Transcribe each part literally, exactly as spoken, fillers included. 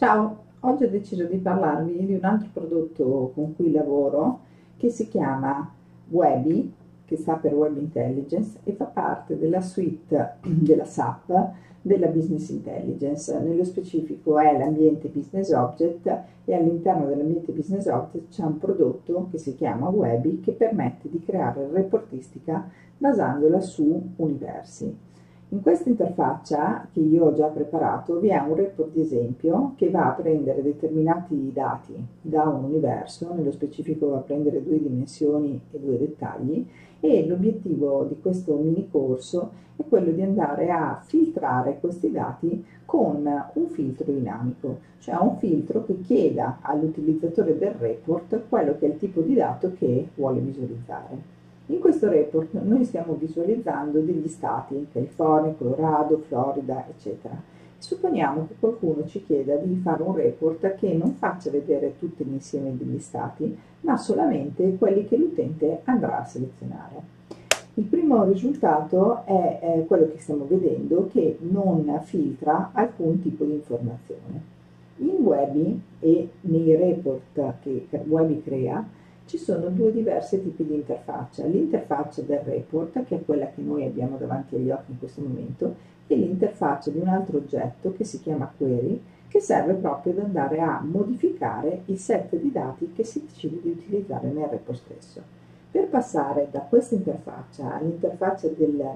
Ciao, oggi ho deciso di parlarvi di un altro prodotto con cui lavoro che si chiama Webi, che sta per Web Intelligence e fa parte della suite della S A P della Business Intelligence. Nello specifico è l'ambiente Business Object e all'interno dell'ambiente Business Object c'è un prodotto che si chiama Webi che permette di creare reportistica basandola su universi. In questa interfaccia che io ho già preparato vi è un report di esempio che va a prendere determinati dati da un universo, nello specifico va a prendere due dimensioni e due dettagli, e l'obiettivo di questo mini corso è quello di andare a filtrare questi dati con un filtro dinamico, cioè un filtro che chieda all'utilizzatore del report quello che è il tipo di dato che vuole visualizzare. In questo report noi stiamo visualizzando degli stati, California, Colorado, Florida, eccetera. Supponiamo che qualcuno ci chieda di fare un report che non faccia vedere tutto l'insieme degli stati, ma solamente quelli che l'utente andrà a selezionare. Il primo risultato è eh, quello che stiamo vedendo, che non filtra alcun tipo di informazione. In Webi e nei report che Webi crea, ci sono due diversi tipi di interfaccia, l'interfaccia del report, che è quella che noi abbiamo davanti agli occhi in questo momento, e l'interfaccia di un altro oggetto che si chiama query, che serve proprio ad andare a modificare il set di dati che si decide di utilizzare nel report stesso. Per passare da questa interfaccia all'interfaccia del,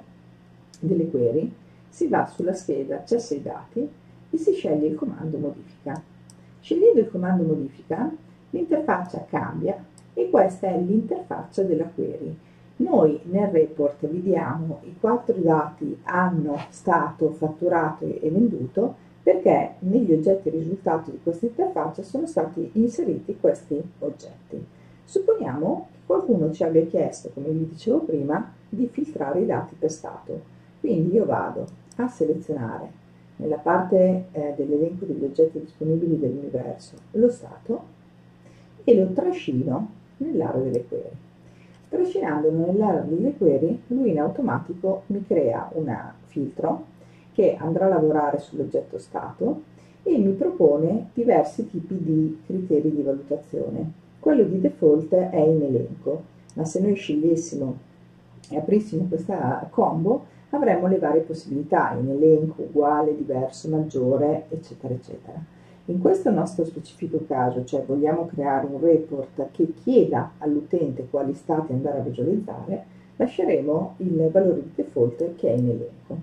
delle query, si va sulla scheda accesso ai dati e si sceglie il comando modifica. Scegliendo il comando modifica, l'interfaccia cambia e questa è l'interfaccia della query. Noi nel report vediamo i quattro dati anno, stato, fatturato e venduto perché negli oggetti risultato di questa interfaccia sono stati inseriti questi oggetti. Supponiamo che qualcuno ci abbia chiesto, come vi dicevo prima, di filtrare i dati per stato. Quindi io vado a selezionare nella parte eh, dell'elenco degli oggetti disponibili dell'universo lo stato e lo trascino nell'area delle query. Trascinandolo nell'area delle query, lui in automatico mi crea un filtro che andrà a lavorare sull'oggetto stato e mi propone diversi tipi di criteri di valutazione. Quello di default è in elenco, ma se noi scegliessimo e aprissimo questa combo avremmo le varie possibilità in elenco, uguale, diverso, maggiore, eccetera, eccetera. In questo nostro specifico caso, cioè vogliamo creare un report che chieda all'utente quali stati andare a visualizzare, lasceremo il valore di default che è in elenco.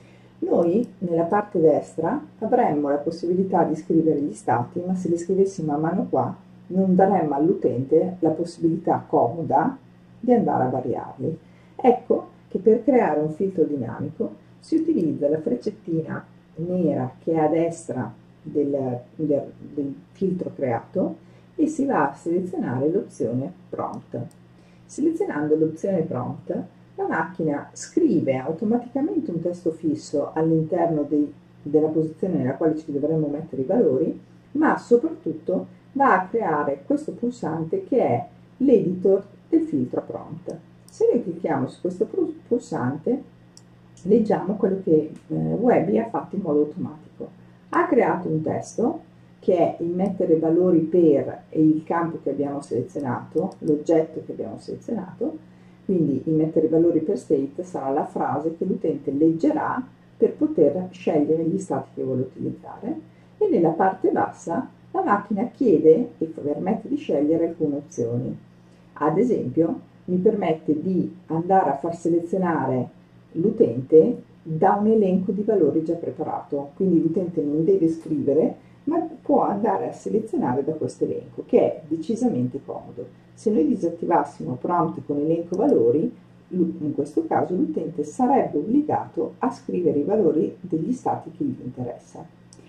Noi nella parte destra avremmo la possibilità di scrivere gli stati, ma se li scrivessimo a mano qua non daremmo all'utente la possibilità comoda di andare a variarli. Ecco che per creare un filtro dinamico si utilizza la freccettina nera che è a destra Del, del, del filtro creato e si va a selezionare l'opzione prompt. Selezionando l'opzione prompt, la macchina scrive automaticamente un testo fisso all'interno della posizione nella quale ci dovremmo mettere i valori, ma soprattutto va a creare questo pulsante che è l'editor del filtro prompt. Se noi clicchiamo su questo pulsante, leggiamo quello che eh, Webi ha fatto in modo automatico. Ha creato un testo che è immettere valori per e il campo che abbiamo selezionato, l'oggetto che abbiamo selezionato, quindi immettere valori per state sarà la frase che l'utente leggerà per poter scegliere gli stati che vuole utilizzare, e nella parte bassa la macchina chiede e permette di scegliere alcune opzioni. Ad esempio mi permette di andare a far selezionare l'utente da un elenco di valori già preparato, quindi l'utente non deve scrivere, ma può andare a selezionare da questo elenco, che è decisamente comodo. Se noi disattivassimo prompt con elenco valori, in questo caso l'utente sarebbe obbligato a scrivere i valori degli stati che gli interessa.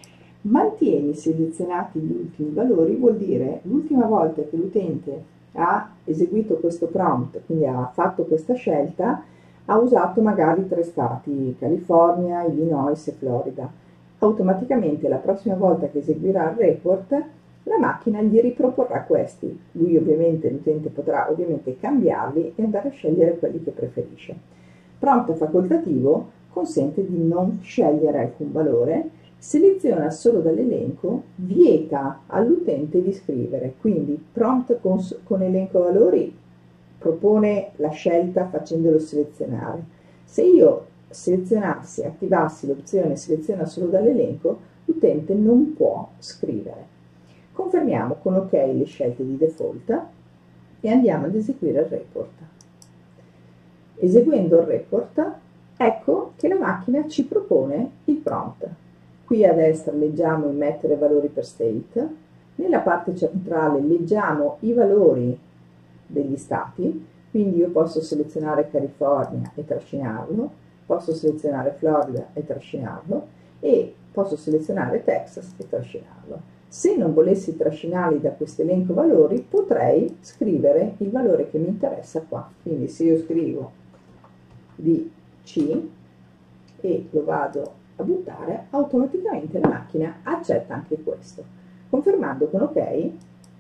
Mantieni selezionati gli ultimi valori vuol dire l'ultima volta che l'utente ha eseguito questo prompt, quindi ha fatto questa scelta, ha usato magari tre stati, California, Illinois e Florida. Automaticamente la prossima volta che eseguirà il report, la macchina gli riproporrà questi. Lui ovviamente, l'utente potrà ovviamente cambiarli e andare a scegliere quelli che preferisce. Prompt facoltativo consente di non scegliere alcun valore Seleziona solo dall'elenco, vieta all'utente di scrivere, quindi prompt con, con elenco valori propone la scelta facendolo selezionare. Se io selezionassi, attivassi l'opzione seleziona solo dall'elenco, l'utente non può scrivere. Confermiamo con ok le scelte di default e andiamo ad eseguire il report. Eseguendo il report, ecco che la macchina ci propone il prompt. Qui a destra leggiamo immettere valori per state, nella parte centrale leggiamo i valori degli stati, quindi io posso selezionare California e trascinarlo, posso selezionare Florida e trascinarlo e posso selezionare Texas e trascinarlo. Se non volessi trascinarli da questo elenco valori, potrei scrivere il valore che mi interessa qua. Quindi se io scrivo D C e lo vado a buttare, automaticamente la macchina accetta anche questo. Confermando con ok,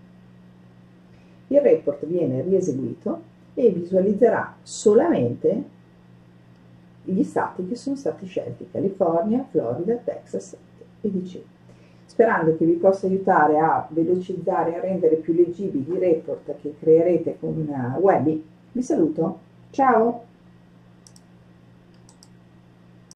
il report viene rieseguito e visualizzerà solamente gli stati che sono stati scelti: California, Florida, Texas e D C. Sperando che vi possa aiutare a velocizzare e a rendere più leggibili i report che creerete con Webby, vi saluto, ciao!